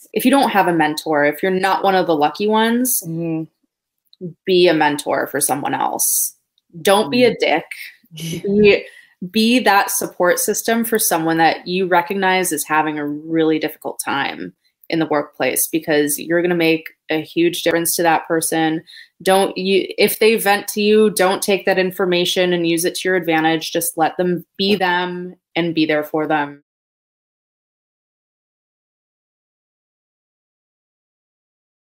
if you don't have a mentor, if you're not one of the lucky ones, be a mentor for someone else. Don't be a dick. Be that support system for someone that you recognize is having a really difficult time in the workplace, because you're going to make a huge difference to that person. If they vent to you, don't take that information and use it to your advantage. Just let them be them and be there for them.